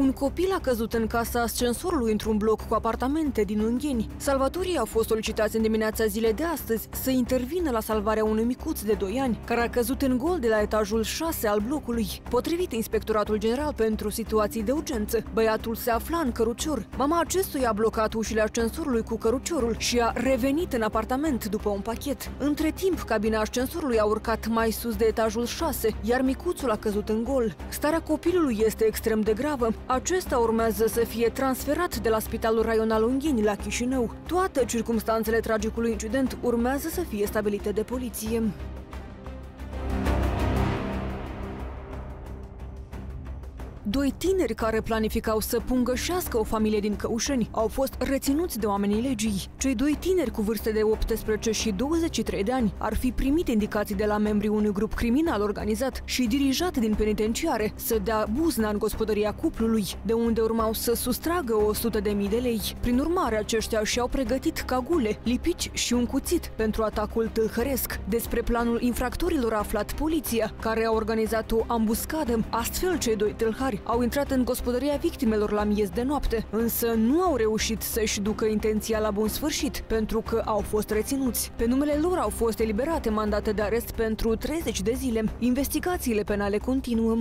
Un copil a căzut în casa ascensorului într-un bloc cu apartamente din Ungheni. Salvatorii au fost solicitați în dimineața zilei de astăzi să intervină la salvarea unui micuț de 2 ani, care a căzut în gol de la etajul 6 al blocului. Potrivit Inspectoratul General pentru Situații de Urgență, băiatul se afla în cărucior. Mama acestuia a blocat ușile ascensorului cu căruciorul și a revenit în apartament după un pachet. Între timp, cabina ascensorului a urcat mai sus de etajul 6, iar micuțul a căzut în gol. Starea copilului este extrem de gravă. Acesta urmează să fie transferat de la Spitalul Raional Ungheni la Chișinău. Toate circumstanțele tragicului incident urmează să fie stabilite de poliție. Doi tineri care planificau să pungășească o familie din Căușeni au fost reținuți de oamenii legii. Cei 2 tineri cu vârste de 18 și 23 de ani ar fi primit indicații de la membrii unui grup criminal organizat și dirijat din penitenciare să dea buzna în gospodăria cuplului, de unde urmau să sustragă 100.000 de lei. Prin urmare, aceștia și-au pregătit cagule, lipici și un cuțit pentru atacul tâlhăresc. Despre planul infractorilor a aflat poliția, care a organizat o ambuscadă. Astfel, cei 2 tâlhari au intrat în gospodăria victimelor la miez de noapte, însă nu au reușit să-și ducă intenția la bun sfârșit, pentru că au fost reținuți. Pe numele lor au fost eliberate mandate de arest pentru 30 de zile. Investigațiile penale continuă.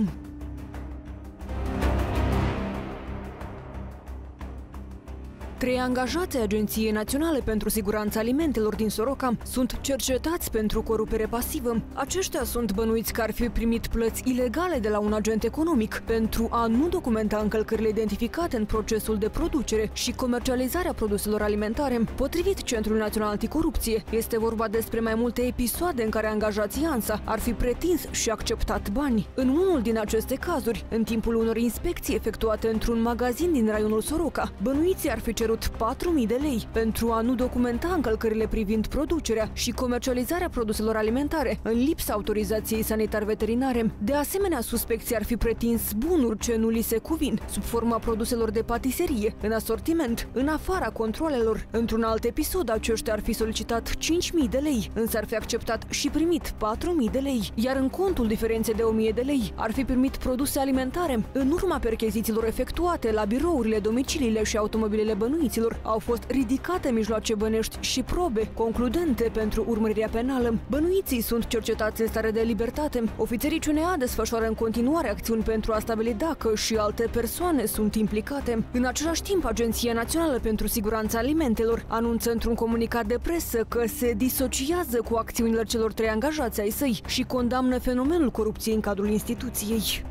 3 angajați ai Agenției Naționale pentru Siguranța Alimentelor din Soroca sunt cercetați pentru corupere pasivă. Aceștia sunt bănuiți că ar fi primit plăți ilegale de la un agent economic pentru a nu documenta încălcările identificate în procesul de producere și comercializare a produselor alimentare. Potrivit Centrului Național Anticorupție, este vorba despre mai multe episoade în care angajații ANSA ar fi pretins și acceptat bani. În unul din aceste cazuri, în timpul unor inspecții efectuate într-un magazin din raionul Soroca, bănuiții ar fi cerut 4.000 de lei pentru a nu documenta încălcările privind producerea și comercializarea produselor alimentare, în lipsa autorizației sanitar-veterinare. De asemenea, suspecții ar fi pretins bunuri ce nu li se cuvin, sub forma produselor de patiserie, în asortiment, în afara controlelor. Într-un alt episod, aceștia ar fi solicitat 5.000 de lei, însă ar fi acceptat și primit 4.000 de lei, iar în contul diferenței de 1.000 de lei ar fi primit produse alimentare. În urma perchezițiilor efectuate la birourile, domiciliile și automobilele bănuiților, au fost ridicate mijloace bănești și probe concludente pentru urmărirea penală. Bănuiții sunt cercetați în stare de libertate. Ofițerii CNA desfășoară în continuare acțiuni pentru a stabili dacă și alte persoane sunt implicate. În același timp, Agenția Națională pentru Siguranța Alimentelor anunță într-un comunicat de presă că se disociază cu acțiunile celor 3 angajați ai săi și condamnă fenomenul corupției în cadrul instituției.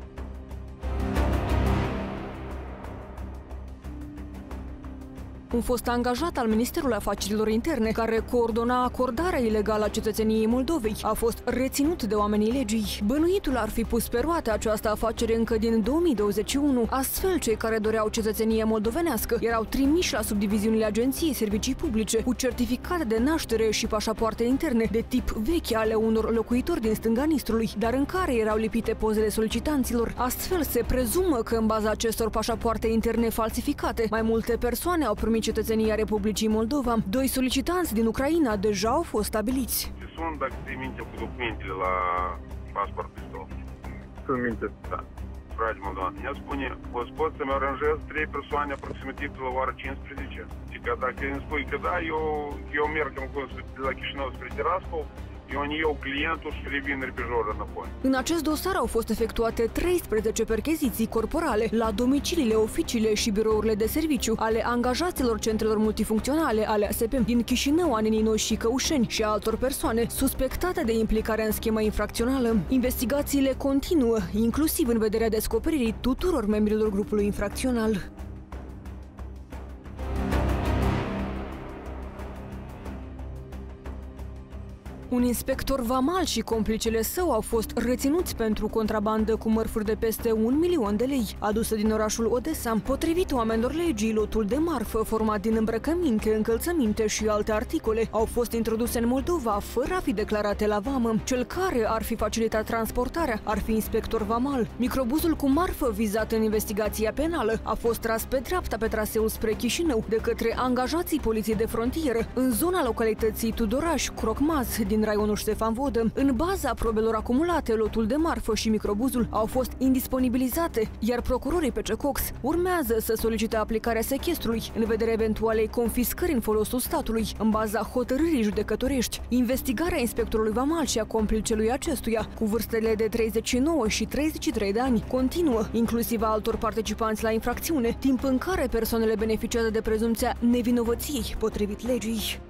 Un fost angajat al Ministerului Afacerilor Interne, care coordona acordarea ilegală a cetățeniei Moldovei, a fost reținut de oamenii legii. Bănuitul ar fi pus pe roate această afacere încă din 2021. Astfel, cei care doreau cetățenie moldovenească erau trimiși la subdiviziunile Agenției Servicii Publice cu certificate de naștere și pașapoarte interne de tip vechi ale unor locuitori din stânga Nistrului, dar în care erau lipite pozele solicitanților. Astfel, se prezumă că în baza acestor pașapoarte interne falsificate, mai multe persoane au primit cetățenia Republicii Moldova. 2 solicitanți din Ucraina deja au fost stabiliți. Sunt dacă ții minte cu documentele la pașaportul tău. Țin minte. Da. Frate moldovan. Ea spune, pot să-mi aranjez 3 persoane aproximativ la ora 15. Și că dacă îmi spui că da, eu merg de la Chișinău spre Tiraspol, eu îmi iau clientul și revin repejor înapoi. În acest dosar au fost efectuate 13 percheziții corporale la domiciliile, oficiile și birourile de serviciu ale angajaților centrelor multifuncționale ale ASP din Chișinău, Aneninoi și Căușeni și a altor persoane suspectate de implicare în schemă infracțională. Investigațiile continuă, inclusiv în vederea descoperirii tuturor membrilor grupului infracțional. Un inspector vamal și complicele său au fost reținuți pentru contrabandă cu mărfuri de peste 1 milion de lei, adusă din orașul Odessa. Potrivit oamenilor legii, lotul de marfă, format din îmbrăcăminte, încălțăminte și alte articole, au fost introduse în Moldova fără a fi declarate la vamă. Cel care ar fi facilitat transportarea ar fi inspector vamal. Microbuzul cu marfă vizat în investigația penală a fost tras pe dreapta pe traseul spre Chișinău de către angajații poliției de frontieră în zona localității Tudoraș, Crocmaz, din raionul Ștefan Vodă. În baza probelor acumulate, lotul de marfă și microbuzul au fost indisponibilizate, iar procurorii PC Cox urmează să solicite aplicarea sechestrului în vederea eventualei confiscări în folosul statului, în baza hotărârii judecătorești. Investigarea inspectorului vamal și a complicelui acestuia, cu vârstele de 39 și 33 de ani, continuă, inclusiv a altor participanți la infracțiune, timp în care persoanele beneficiază de prezumția nevinovăției potrivit legii.